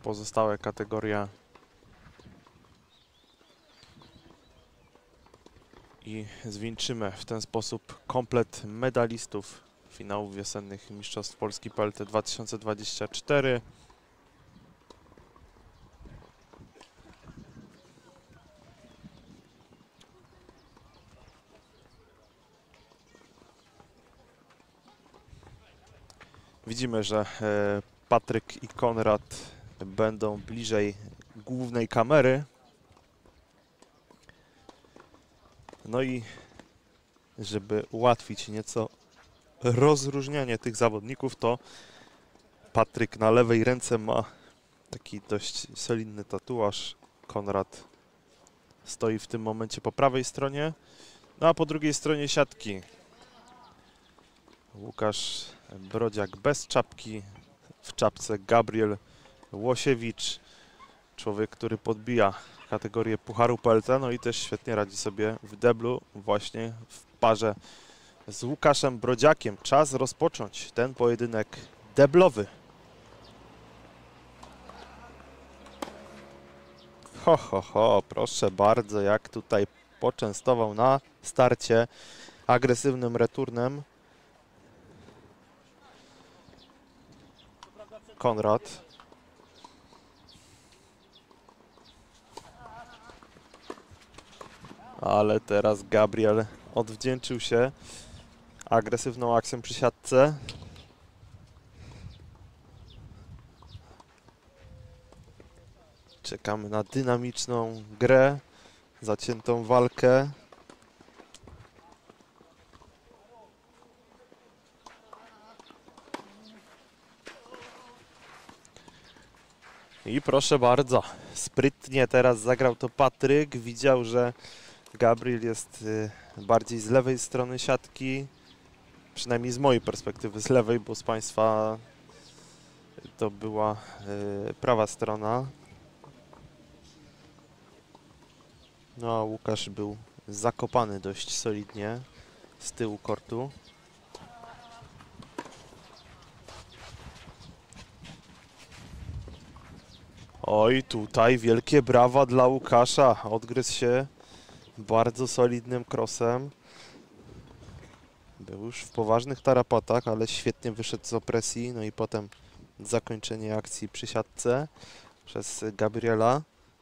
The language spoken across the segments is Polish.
pozostałe kategorie i zwieńczymy w ten sposób komplet medalistów finałów wiosennych Mistrzostw Polski PLT 2024. Widzimy, że Patryk i Konrad będą bliżej głównej kamery. No i żeby ułatwić nieco rozróżnianie tych zawodników, to Patryk na lewej ręce ma taki dość solidny tatuaż. Konrad stoi w tym momencie po prawej stronie, no a po drugiej stronie siatki Łukasz Brodziak bez czapki, w czapce Gabriel Łosiewicz, człowiek, który podbija kategorię Pucharu PLT, no i też świetnie radzi sobie w deblu właśnie w parze z Łukaszem Brodziakiem. Czas rozpocząć ten pojedynek deblowy. Ho, ho, ho, proszę bardzo, jak tutaj poczęstował na starcie agresywnym returnem Konrad. Ale teraz Gabriel odwdzięczył się agresywną akcją przy siatce. Czekamy na dynamiczną grę, zaciętą walkę. I proszę bardzo, sprytnie teraz zagrał to Patryk. Widział, że Gabriel jest bardziej z lewej strony siatki. Przynajmniej z mojej perspektywy z lewej, bo z Państwa to była prawa strona. No a Łukasz był zakopany dość solidnie z tyłu kortu. Oj, tutaj wielkie brawa dla Łukasza. Odgryzł się bardzo solidnym crossem. Był już w poważnych tarapatach, ale świetnie wyszedł z opresji. No i potem zakończenie akcji przy siatce przez Gabriela.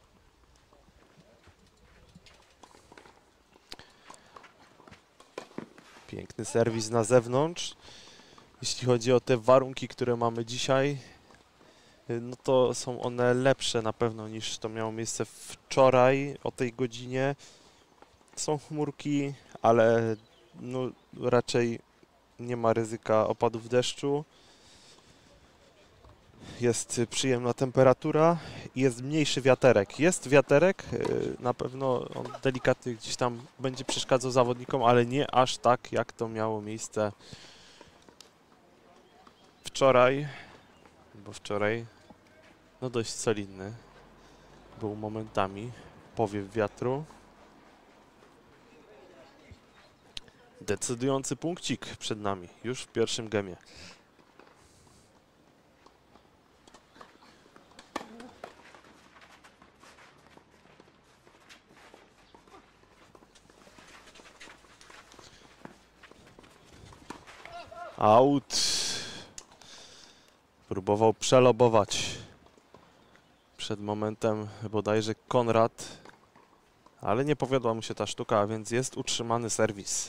Piękny serwis na zewnątrz. Jeśli chodzi o te warunki, które mamy dzisiaj, no to są one lepsze na pewno niż to miało miejsce wczoraj o tej godzinie. Są chmurki, ale no raczej nie ma ryzyka opadów deszczu. Jest przyjemna temperatura i jest mniejszy wiaterek. Jest wiaterek, na pewno on delikatnie gdzieś tam będzie przeszkadzał zawodnikom, ale nie aż tak, jak to miało miejsce wczoraj, bo wczoraj no dość solidny był momentami powiew wiatru. Decydujący punkcik przed nami już w pierwszym gemie. Out. Próbował przelobować przed momentem bodajże Konrad, ale nie powiodła mu się ta sztuka, a więc jest utrzymany serwis.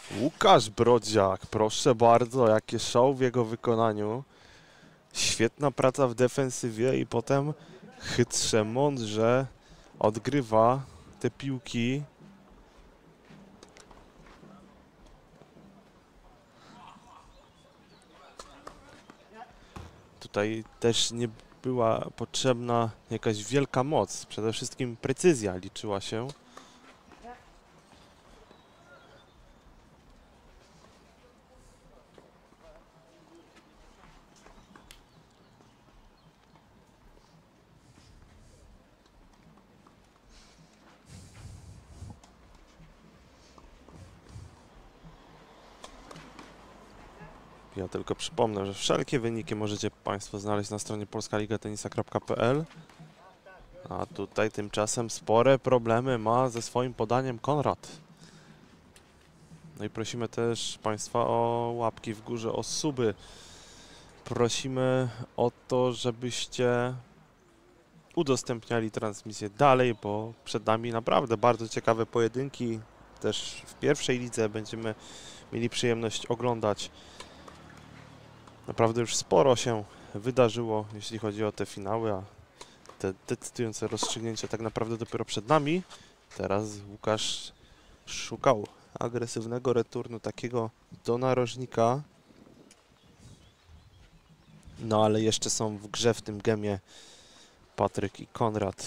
Łukasz Brodziak, proszę bardzo, jakie show w jego wykonaniu. Świetna praca w defensywie i potem chytrze, mądrze odgrywa te piłki. Tutaj też nie była potrzebna jakaś wielka moc. Przede wszystkim precyzja liczyła się. Ja tylko przypomnę, że wszelkie wyniki możecie Państwo znaleźć na stronie polskaligatenisa.pl. A tutaj tymczasem spore problemy ma ze swoim podaniem Konrad. No i prosimy też Państwa o łapki w górze, o suby. Prosimy o to, żebyście udostępniali transmisję dalej, bo przed nami naprawdę bardzo ciekawe pojedynki. Też w pierwszej lidze będziemy mieli przyjemność oglądać. Naprawdę już sporo się wydarzyło, jeśli chodzi o te finały, a te decydujące rozstrzygnięcia tak naprawdę dopiero przed nami. Teraz Łukasz szukał agresywnego returnu, takiego do narożnika. No ale jeszcze są w grze w tym gemie Patryk i Konrad.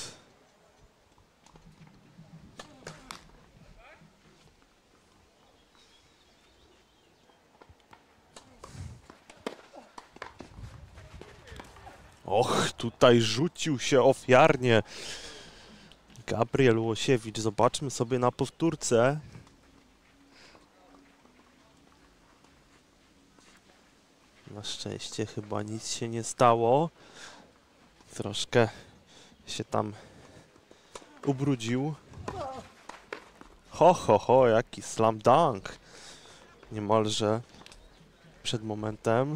Och, tutaj rzucił się ofiarnie Gabriel Łosiewicz. Zobaczmy sobie na powtórce. Na szczęście chyba nic się nie stało. Troszkę się tam ubrudził. Ho, ho, ho, jaki slam dunk. Niemalże przed momentem.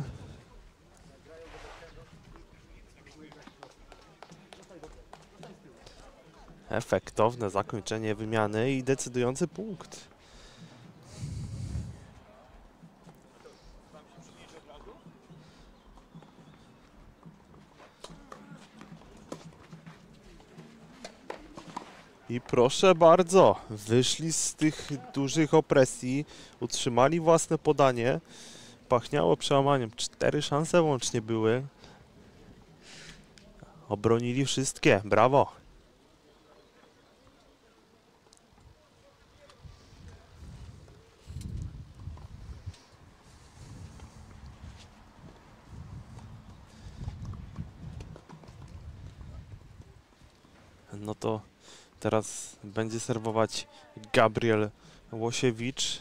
Efektowne zakończenie wymiany i decydujący punkt. I proszę bardzo, wyszli z tych dużych opresji, utrzymali własne podanie. Pachniało przełamaniem. 4 szanse łącznie były. Obronili wszystkie. Brawo. No to teraz będzie serwować Gabriel Łosiewicz.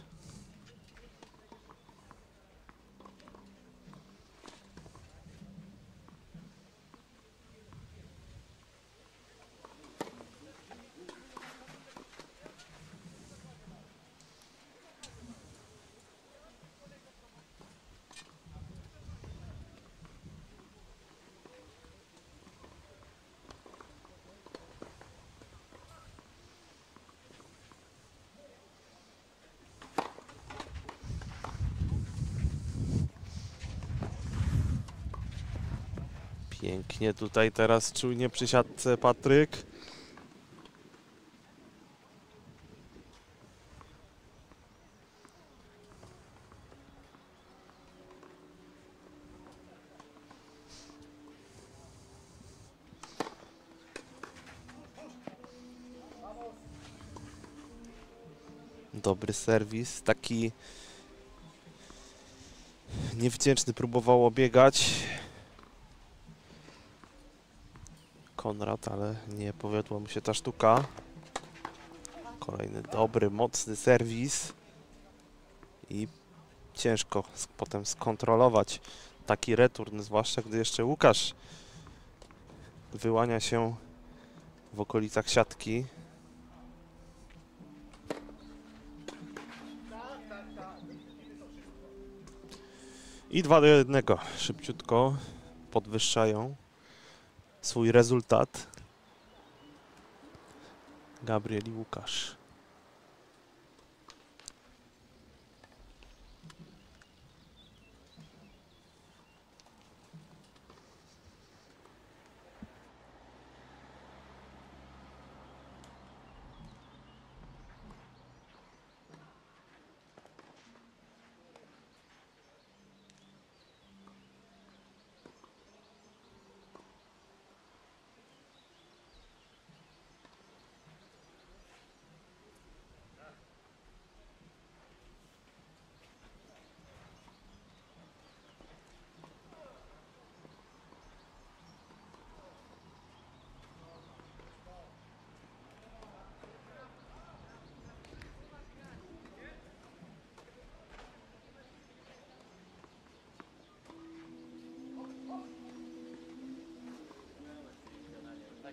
Pięknie tutaj teraz czujnie przy siatce Patryk. Dobry serwis, taki niewdzięczny, próbował obiegać Konrad, ale nie powiodła mu się ta sztuka. Kolejny dobry, mocny serwis i ciężko potem skontrolować taki return, zwłaszcza gdy jeszcze Łukasz wyłania się w okolicach siatki. I 2-1. Szybciutko podwyższają swój rezultat Gabriel i Łukasz.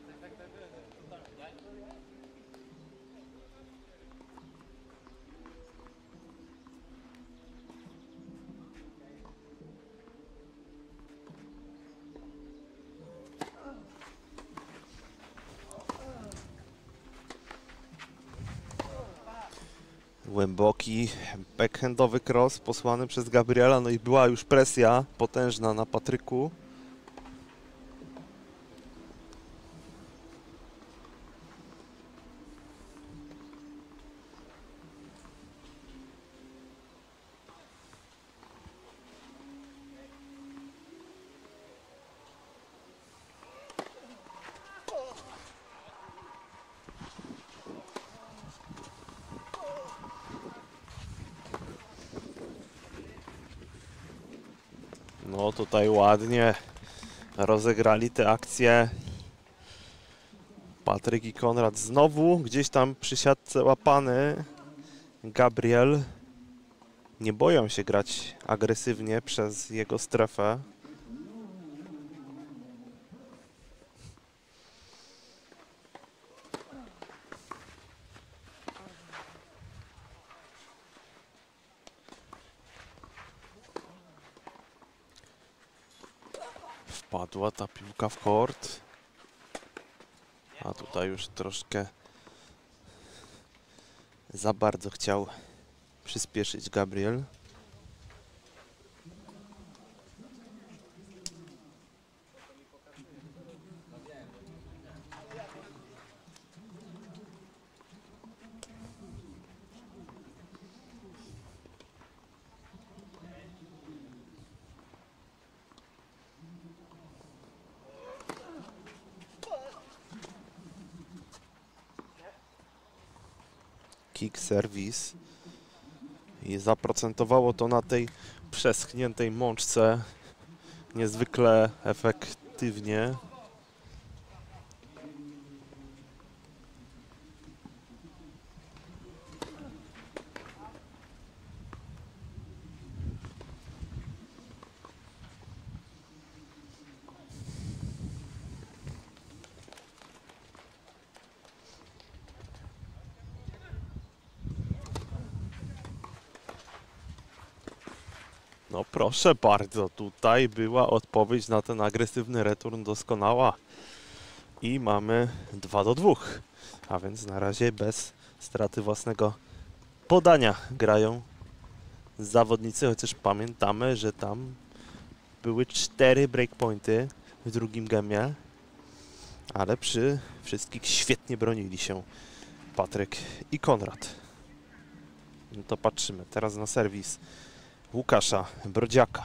Głęboki backhandowy cross posłany przez Gabriela, no i była już presja potężna na Patryku. No tutaj ładnie rozegrali te akcje. Patryk i Konrad znowu gdzieś tam przy siatce łapany. Gabriel. Nie boją się grać agresywnie przez jego strefę. Wpadła ta piłka w kort. A tutaj już troszkę za bardzo chciał przyspieszyć Gabriel. Kick serwis i zaprocentowało to na tej przeschniętej mączce niezwykle efektywnie. No proszę bardzo, tutaj była odpowiedź na ten agresywny return doskonała. I mamy 2-2, a więc na razie bez straty własnego podania grają zawodnicy, chociaż pamiętamy, że tam były 4 breakpointy w drugim gemie, ale przy wszystkich świetnie bronili się Patryk i Konrad. No to patrzymy teraz na serwis Łukasza Brodziaka.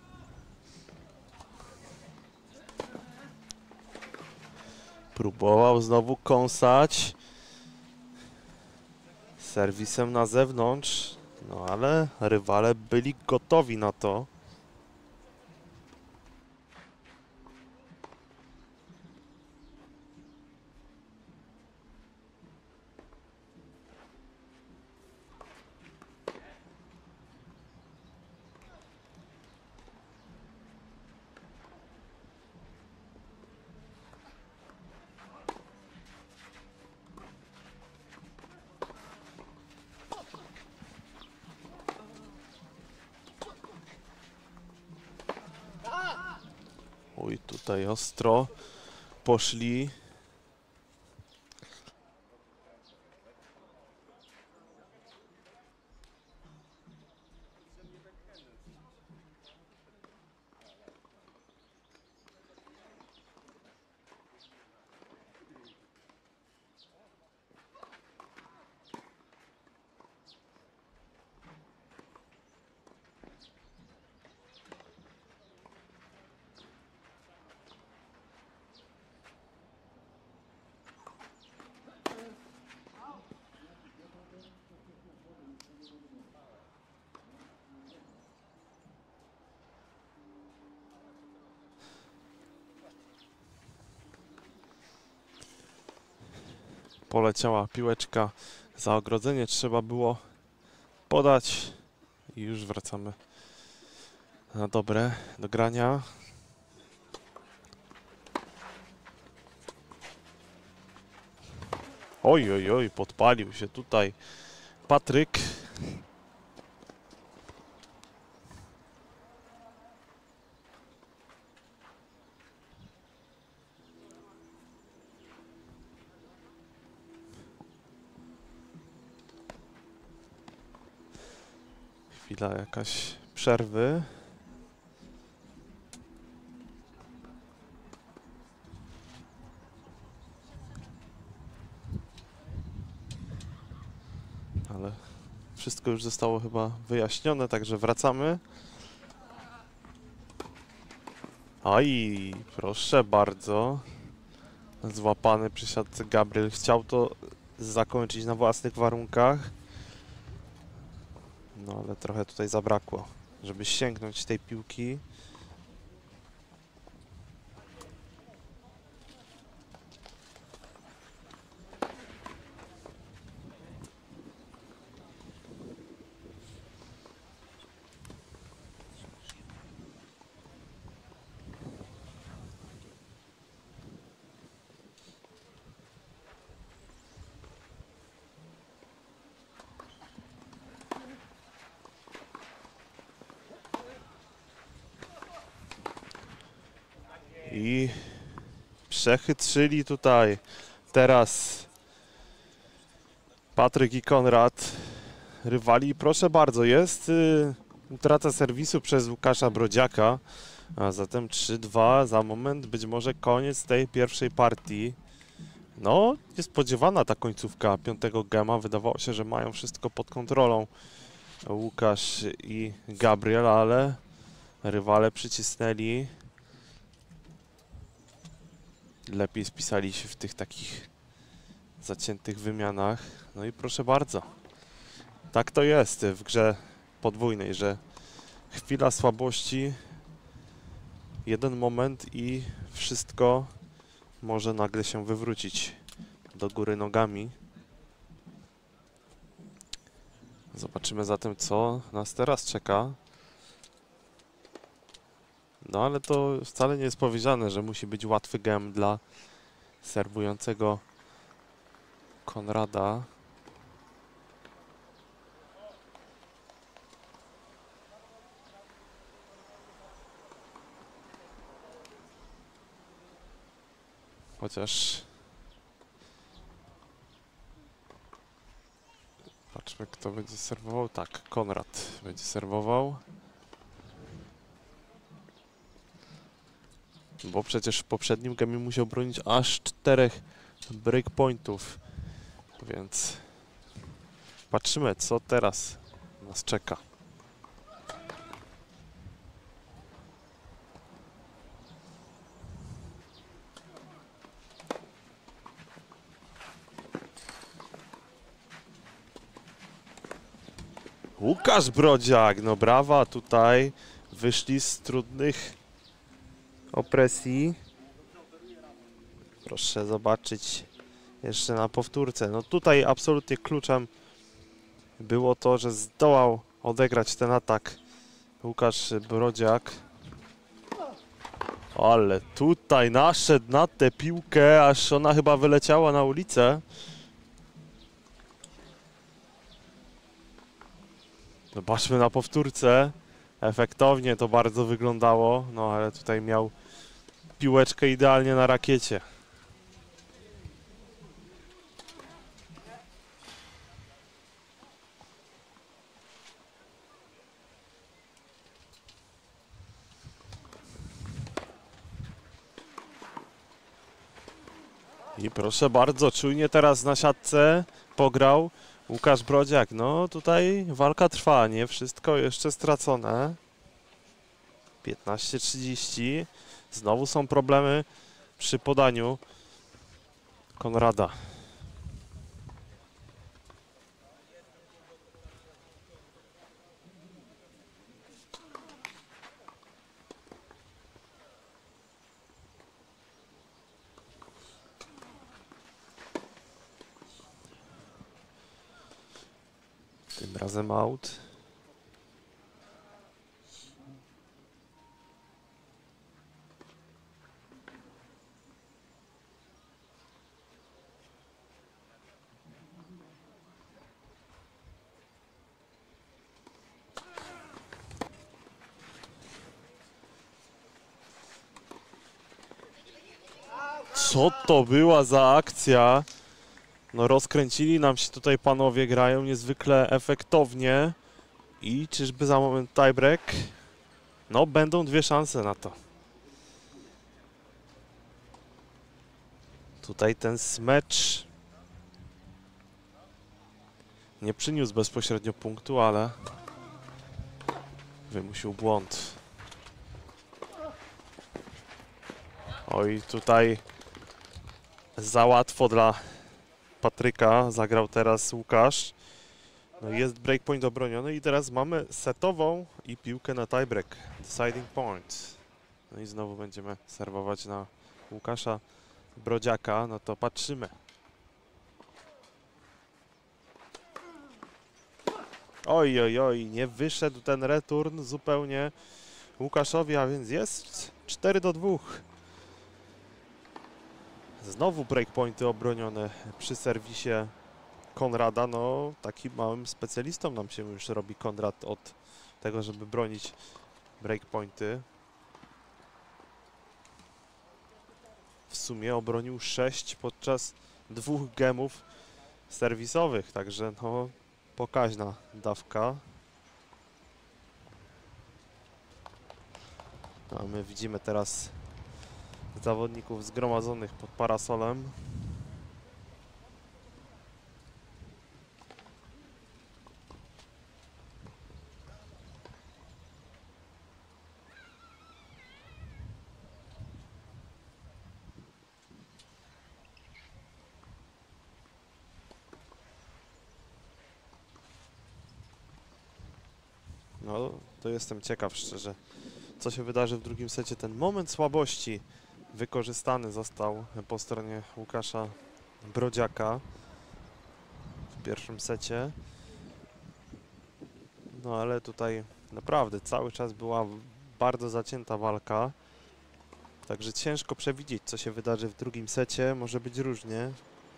Próbował znowu kąsać serwisem na zewnątrz, no ale rywale byli gotowi na to. Oj, tutaj ostro poszli. Poleciała piłeczka za ogrodzenie, trzeba było podać i już wracamy na dobre do grania. Oj, oj, oj, podpalił się tutaj Patryk. Chwila jakaś przerwy. Ale wszystko już zostało chyba wyjaśnione, także wracamy. Aj, proszę bardzo. Złapany przysiadł Gabriel. Chciał to zakończyć na własnych warunkach. No ale trochę tutaj zabrakło, żeby sięgnąć tej piłki. I przechytrzyli tutaj teraz Patryk i Konrad. Rywali, proszę bardzo, jest utrata serwisu przez Łukasza Brodziaka, a zatem 3-2, za moment być może koniec tej pierwszej partii. No, niespodziewana ta końcówka piątego gema, wydawało się, że mają wszystko pod kontrolą Łukasz i Gabriel, ale rywale przycisnęli. Lepiej spisali się w tych takich zaciętych wymianach. No i proszę bardzo. Tak to jest w grze podwójnej, że chwila słabości, jeden moment i wszystko może nagle się wywrócić do góry nogami. Zobaczymy zatem, co nas teraz czeka. No ale to wcale nie jest powiedziane, że musi być łatwy gem dla serwującego Konrada. Chociaż patrzmy, kto będzie serwował. Tak, Konrad będzie serwował. Bo przecież w poprzednim gemie musiał bronić aż 4 breakpointów. Więc patrzymy, co teraz nas czeka. Łukasz Brodziak, no brawa, tutaj wyszli z trudnych opresji. Proszę zobaczyć jeszcze na powtórce. No tutaj absolutnie kluczem było to, że zdołał odegrać ten atak Łukasz Brodziak. Ale tutaj naszedł na tę piłkę, aż ona chyba wyleciała na ulicę. Zobaczmy na powtórce. Efektownie to bardzo wyglądało, no ale tutaj miał piłeczkę idealnie na rakiecie. I proszę bardzo, czujnie teraz na siatce pograł Łukasz Brodziak. No tutaj walka trwa, nie wszystko jeszcze stracone. 15:30. Znowu są problemy przy podaniu Konrada. Tym razem out. Co to była za akcja? No rozkręcili nam się tutaj panowie, grają niezwykle efektownie. I czyżby za moment tiebreak? No będą dwie szanse na to. Tutaj ten smecz nie przyniósł bezpośrednio punktu, ale wymusił błąd. Oj, tutaj za łatwo dla Patryka. Zagrał teraz Łukasz. No jest breakpoint obroniony i teraz mamy setową i piłkę na tiebreak. Deciding point. No i znowu będziemy serwować na Łukasza Brodziaka. No to patrzymy. Oj, oj, oj, nie wyszedł ten return zupełnie Łukaszowi, a więc jest 4-2. Znowu breakpointy obronione przy serwisie Konrada. No, takim małym specjalistą nam się już robi Konrad od tego, żeby bronić breakpointy. W sumie obronił 6 podczas 2 gemów serwisowych, także no pokaźna dawka. A my widzimy teraz zawodników zgromadzonych pod parasolem. No, to jestem ciekaw szczerze, co się wydarzy w drugim secie. Ten moment słabości wykorzystany został po stronie Łukasza Brodziaka w pierwszym secie. No ale tutaj naprawdę cały czas była bardzo zacięta walka. Także ciężko przewidzieć, co się wydarzy w drugim secie. Może być różnie.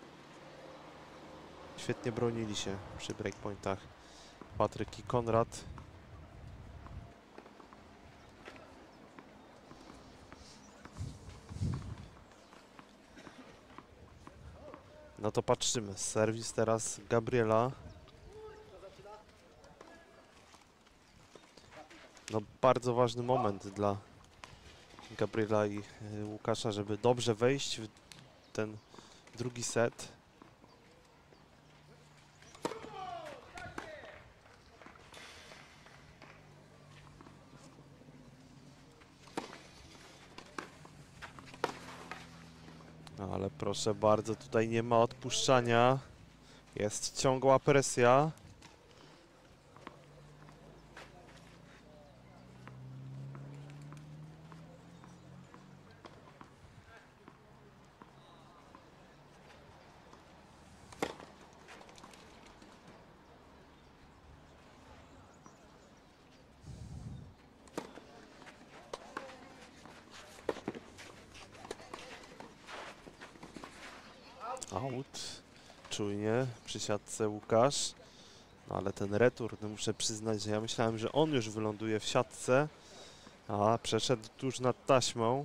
Świetnie bronili się przy breakpointach Patryk i Konrad. No to patrzymy. Serwis teraz Gabriela. No bardzo ważny moment dla Gabriela i Łukasza, żeby dobrze wejść w ten drugi set. Ale proszę bardzo, tutaj nie ma odpuszczania. Jest ciągła presja. Out. Czujnie przy siatce Łukasz. No ale ten return, no muszę przyznać, że ja myślałem, że on już wyląduje w siatce, a przeszedł tuż nad taśmą.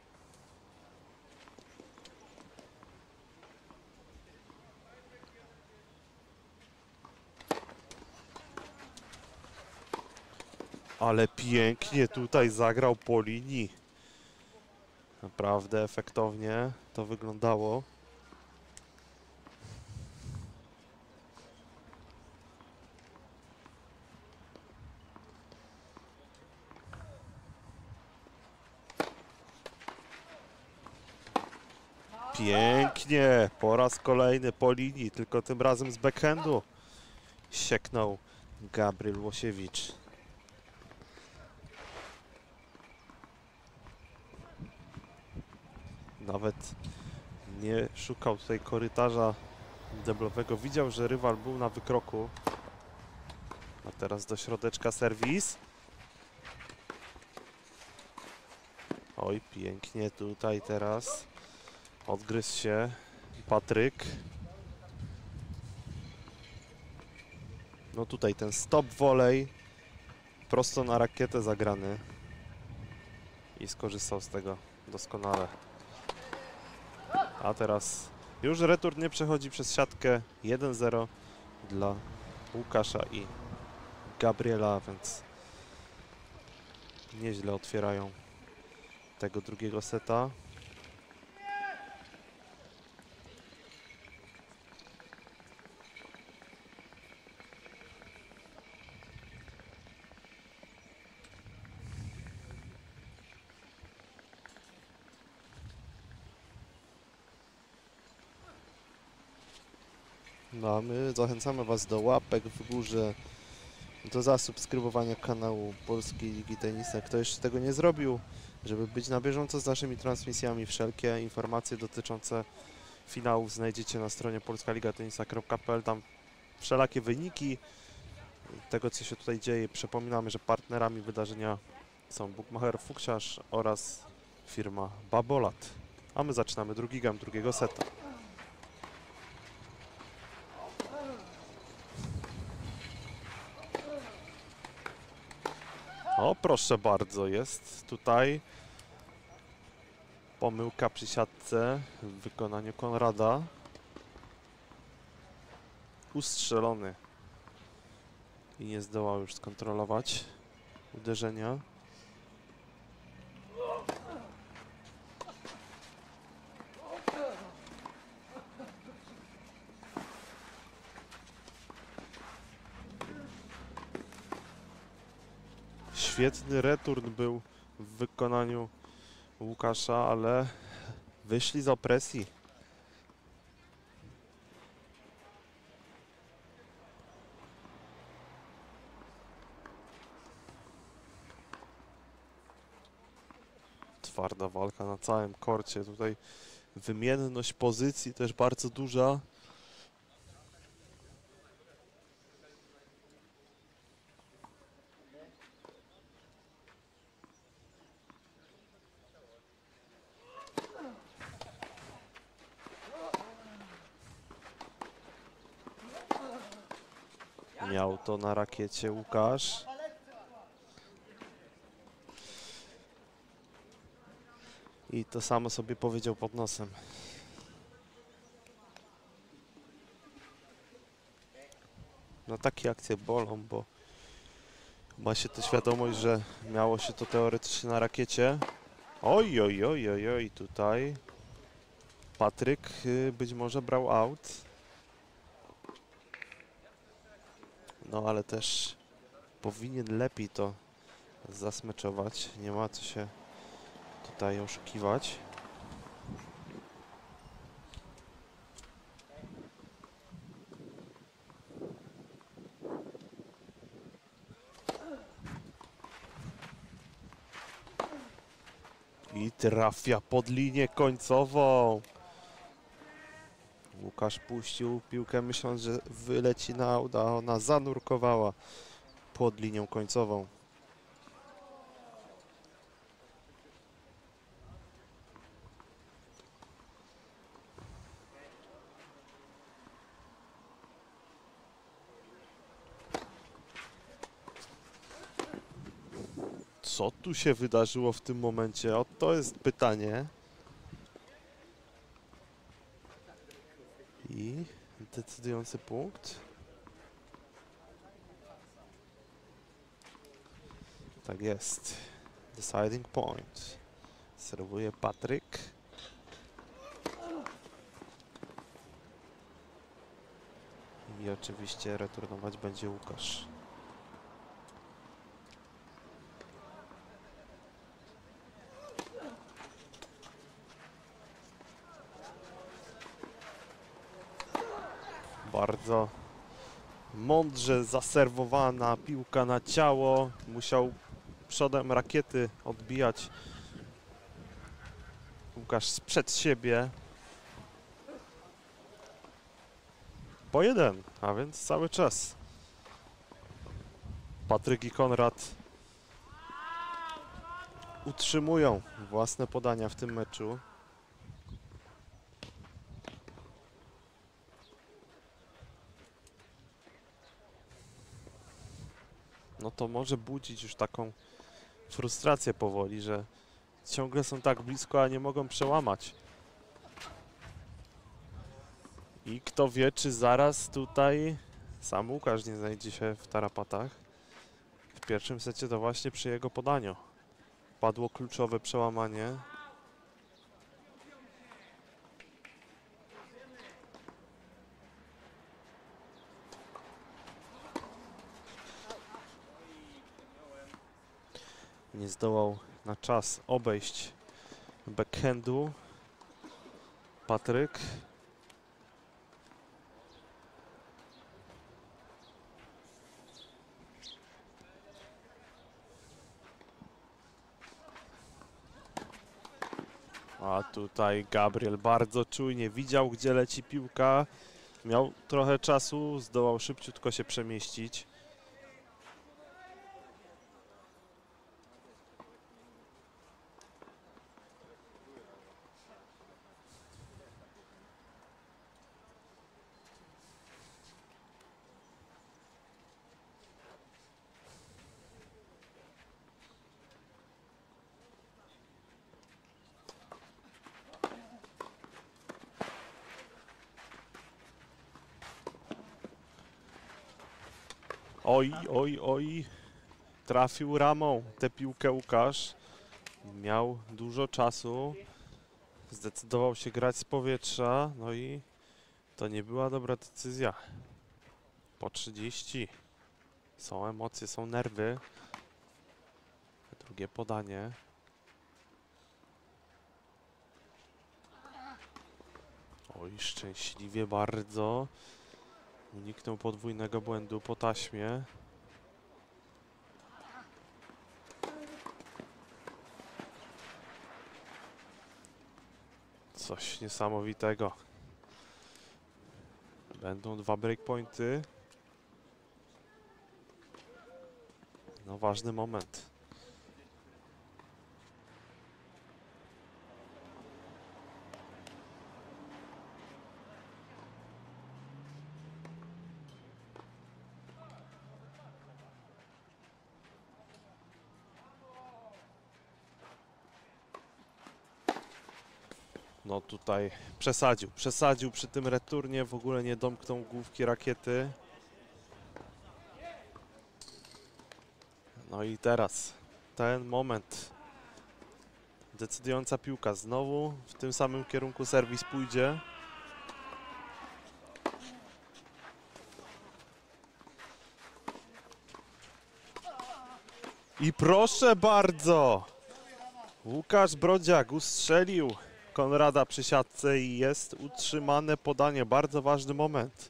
Ale pięknie tutaj zagrał po linii. Naprawdę efektownie to wyglądało. Pięknie, po raz kolejny po linii, tylko tym razem z backhandu sieknął Gabriel Łosiewicz. Nawet nie szukał tutaj korytarza deblowego, widział, że rywal był na wykroku. A teraz do środeczka serwis. Oj, pięknie tutaj teraz. Odgryzł się Patryk. No tutaj ten stop volley prosto na rakietę zagrany. I skorzystał z tego doskonale. A teraz już retur nie przechodzi przez siatkę. 1-0 dla Łukasza i Gabriela, więc nieźle otwierają tego drugiego seta. No a my zachęcamy Was do łapek w górze, do zasubskrybowania kanału Polskiej Ligi Tenisa. Kto jeszcze tego nie zrobił, żeby być na bieżąco z naszymi transmisjami, wszelkie informacje dotyczące finałów znajdziecie na stronie polskaligatenisa.pl. Tam wszelakie wyniki tego, co się tutaj dzieje. Przypominamy, że partnerami wydarzenia są Bookmacher Fuksiarz oraz firma Babolat. A my zaczynamy drugi game drugiego seta. O, proszę bardzo, jest tutaj pomyłka przy siatce w wykonaniu Konrada. Ustrzelony i nie zdołał już skontrolować uderzenia. Świetny return był w wykonaniu Łukasza, ale wyszli z opresji. Twarda walka na całym korcie. Tutaj wymienność pozycji też bardzo duża. Miał to na rakiecie Łukasz. I to samo sobie powiedział pod nosem. No takie akcje bolą, bo ma się to świadomość, że miało się to teoretycznie na rakiecie. Oj, oj, oj, oj, oj, tutaj Patryk być może brał out. No ale też powinien lepiej to zasmeczować. Nie ma co się tutaj oszukiwać. I trafia pod linię końcową. Łukasz puścił piłkę, myśląc, że wyleci na out, a ona zanurkowała pod linią końcową. Co tu się wydarzyło w tym momencie? O, to jest pytanie. I decydujący punkt. Tak jest. Deciding point. Serwuje Patryk. I oczywiście returnować będzie Łukasz. Bardzo mądrze zaserwowana piłka na ciało. Musiał przodem rakiety odbijać Łukasz sprzed siebie. Po jeden, a więc cały czas Patryk i Konrad utrzymują własne podania w tym meczu. No to może budzić już taką frustrację powoli, że ciągle są tak blisko, a nie mogą przełamać. I kto wie, czy zaraz tutaj sam Łukasz nie znajdzie się w tarapatach. W pierwszym secie to właśnie przy jego podaniu padło kluczowe przełamanie. Nie zdołał na czas obejść backhandu Patryk. A tutaj Gabriel bardzo czujnie widział, gdzie leci piłka. Miał trochę czasu, zdołał szybciutko się przemieścić. Oj, oj, oj. Trafił ramą tę piłkę Łukasz. Miał dużo czasu. Zdecydował się grać z powietrza. No i to nie była dobra decyzja. Po 30. Są emocje, są nerwy. Drugie podanie. Oj, szczęśliwie bardzo. Uniknął podwójnego błędu po taśmie. Coś niesamowitego. Będą 2 breakpointy. No ważny moment. No tutaj przesadził przy tym returnie, w ogóle nie domknął główki rakiety. No i teraz ten moment. Decydująca piłka znowu w tym samym kierunku serwis pójdzie. I proszę bardzo! Łukasz Brodziak ustrzelił Konrada przy siatce i jest utrzymane podanie. Bardzo ważny moment.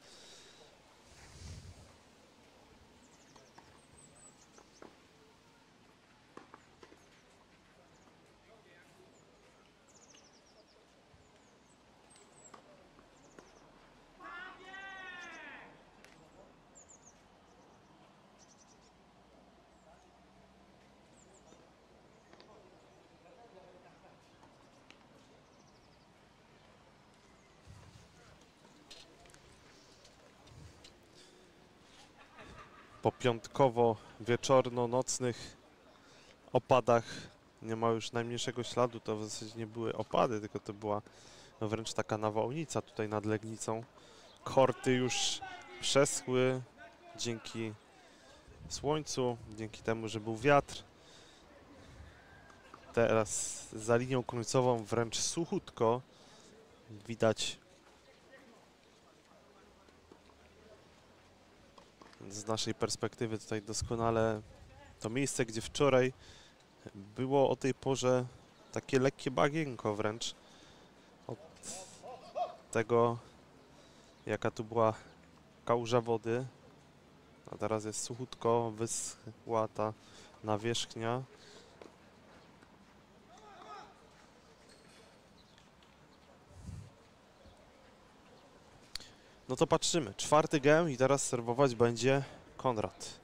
Po piątkowo-wieczorno-nocnych opadach nie ma już najmniejszego śladu. To w zasadzie nie były opady, tylko to była wręcz taka nawałnica tutaj nad Legnicą. Korty już przeschły dzięki słońcu, dzięki temu, że był wiatr. Teraz za linią końcową wręcz suchutko. Widać z naszej perspektywy tutaj doskonale to miejsce, gdzie wczoraj było o tej porze takie lekkie bagienko wręcz od tego, jaka tu była kałuża wody. A teraz jest suchutko, wyschła ta nawierzchnia. No to patrzymy. 4. game i teraz serwować będzie Konrad.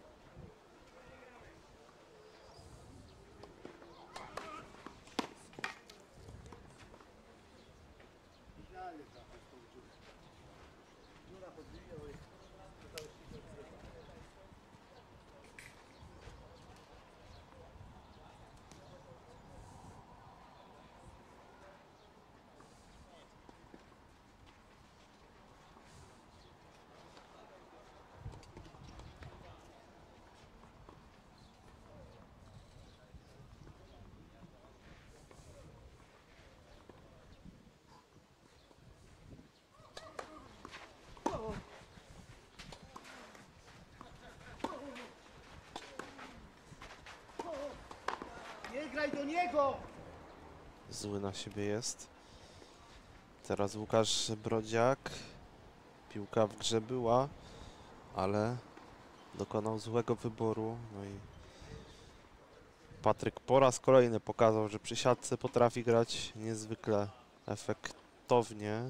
graj do niego! Zły na siebie jest. Teraz Łukasz Brodziak. Piłka w grze była, ale dokonał złego wyboru. No i Patryk po raz kolejny pokazał, że przy siatce potrafi grać niezwykle efektownie.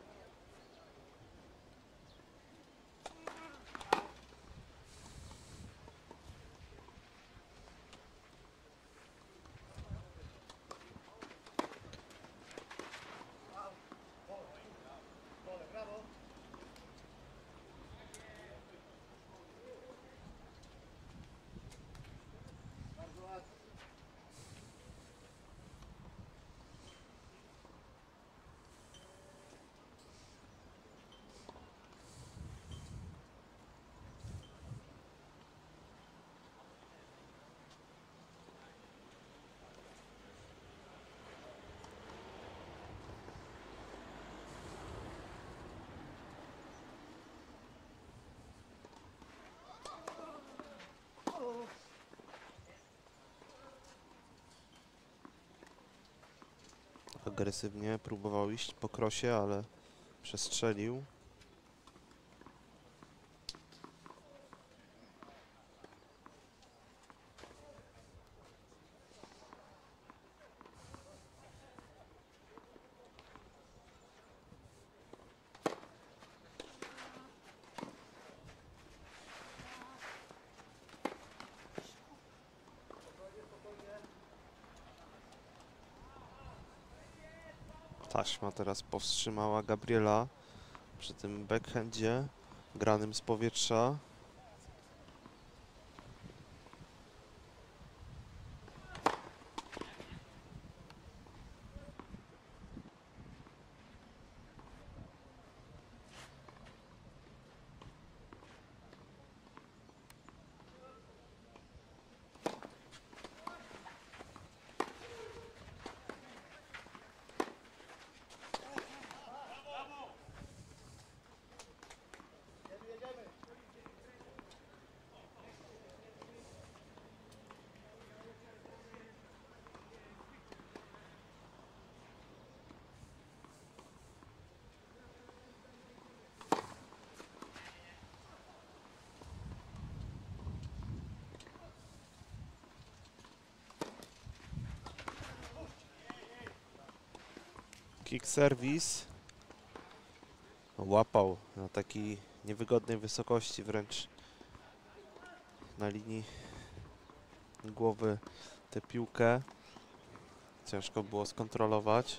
Agresywnie próbował iść po krosie, ale przestrzelił. Taśma teraz powstrzymała Gabriela przy tym backhandzie granym z powietrza. Kick service. Łapał na takiej niewygodnej wysokości, wręcz na linii głowy tę piłkę. Ciężko było skontrolować.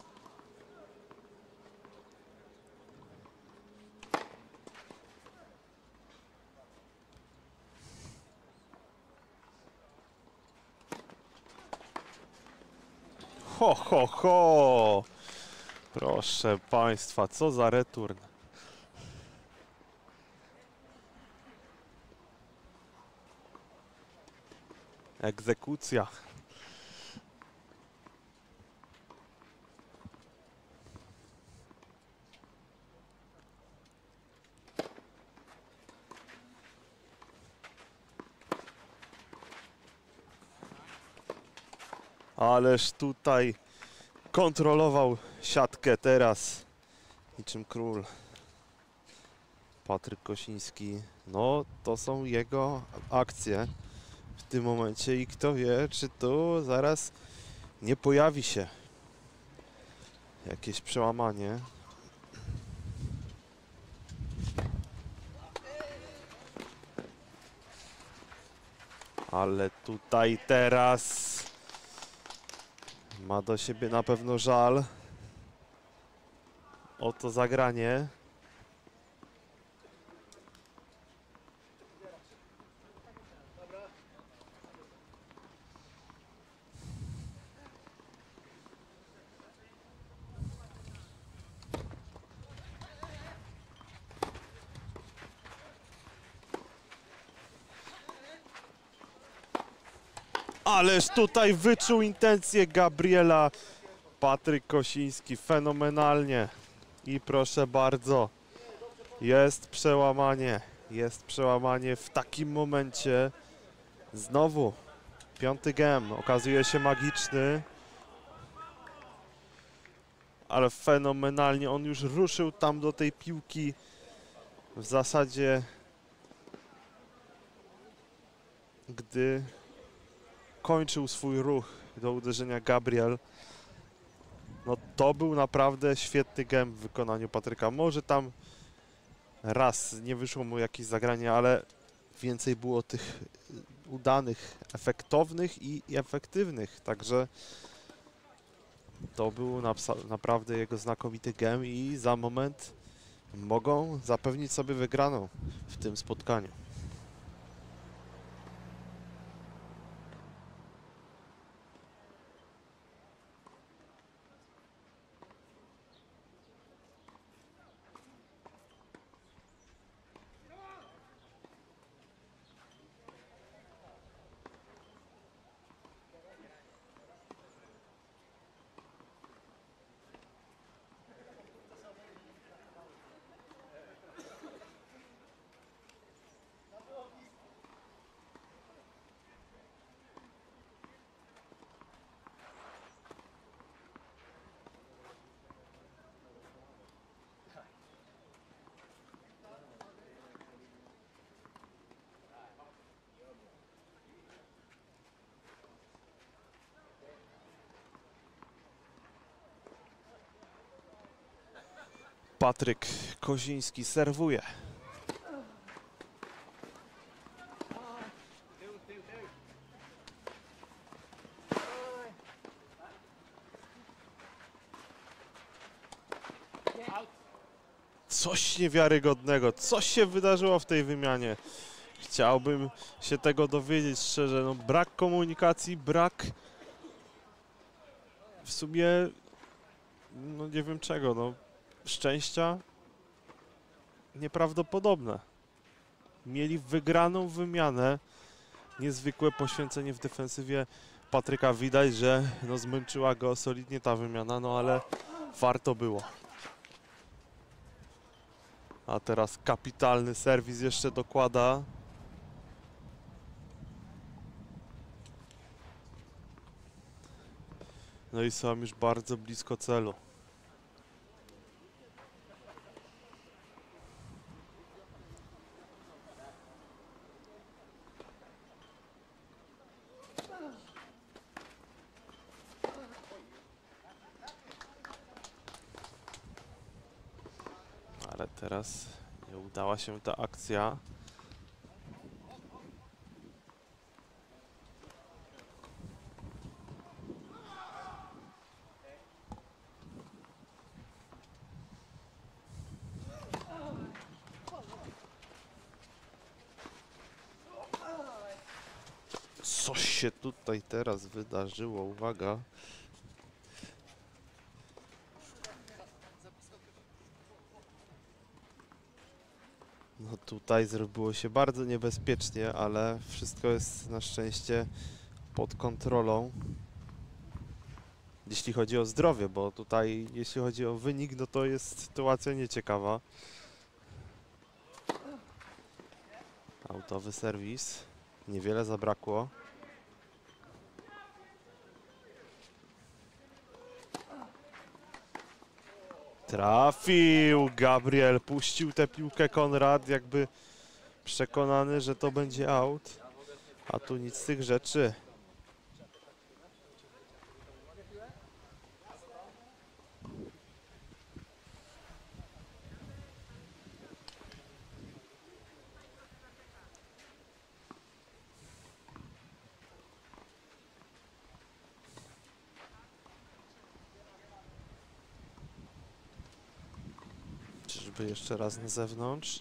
Ho, ho, ho! Proszę Państwa, co za return. Egzekucja. Ależ tutaj kontrolował siatkę teraz niczym król. Patryk Kosiński. No, to są jego akcje w tym momencie i kto wie, czy tu zaraz nie pojawi się jakieś przełamanie. Ale tutaj teraz ma do siebie na pewno żal o to zagranie. Ależ tutaj wyczuł intencje Gabriela Patryk Kosiński fenomenalnie. I proszę bardzo, jest przełamanie. Jest przełamanie w takim momencie. Znowu Piąty gem okazuje się magiczny. Ale fenomenalnie on już ruszył tam do tej piłki. W zasadzie, gdy kończył swój ruch do uderzenia Gabriel, no to był naprawdę świetny gem w wykonaniu Patryka. Może tam raz nie wyszło mu jakieś zagranie, ale więcej było tych udanych, efektownych i efektywnych. Także to był naprawdę jego znakomity gem i za moment mogą zapewnić sobie wygraną w tym spotkaniu. Patryk Koziński serwuje. Coś niewiarygodnego. Coś się wydarzyło w tej wymianie. Chciałbym się tego dowiedzieć szczerze. No, brak komunikacji, brak w sumie, no nie wiem czego, no szczęścia nieprawdopodobne. Mieli wygraną wymianę. Niezwykłe poświęcenie w defensywie Patryka. Widać, że no, zmęczyła go solidnie ta wymiana, no ale warto było. A teraz kapitalny serwis jeszcze dokłada. No i są już bardzo blisko celu. Ale teraz nie udała się ta akcja. Coś się tutaj teraz wydarzyło, uwaga. No tutaj zrobiło się bardzo niebezpiecznie, ale wszystko jest na szczęście pod kontrolą. Jeśli chodzi o zdrowie, bo tutaj jeśli chodzi o wynik, no to jest sytuacja nieciekawa. Autowy serwis. Niewiele zabrakło. Trafił Gabriel, puścił tę piłkę Konrad, jakby przekonany, że to będzie out. A tu nic z tych rzeczy. Czyżby jeszcze raz na zewnątrz?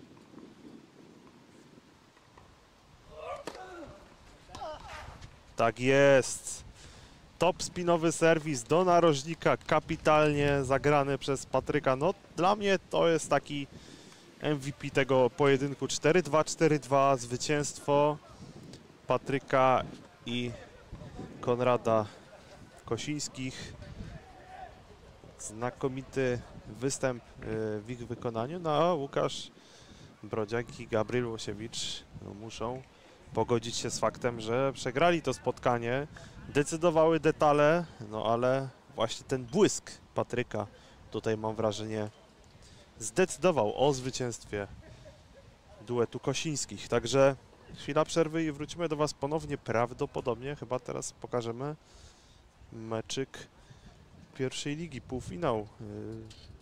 Tak jest. Top spinowy serwis do narożnika, kapitalnie zagrany przez Patryka. No dla mnie to jest taki MVP tego pojedynku. 4-2, 4-2, zwycięstwo Patryka i Konrada Kosińskich. Znakomity występ w ich wykonaniu. No a Łukasz Brodziak i Gabriel Łosiewicz no, muszą pogodzić się z faktem, że przegrali to spotkanie. Decydowały detale, no ale właśnie ten błysk Patryka tutaj mam wrażenie zdecydował o zwycięstwie duetu Kosińskich. Także chwila przerwy i wrócimy do Was ponownie. Prawdopodobnie chyba teraz pokażemy meczyk pierwszej ligi, półfinał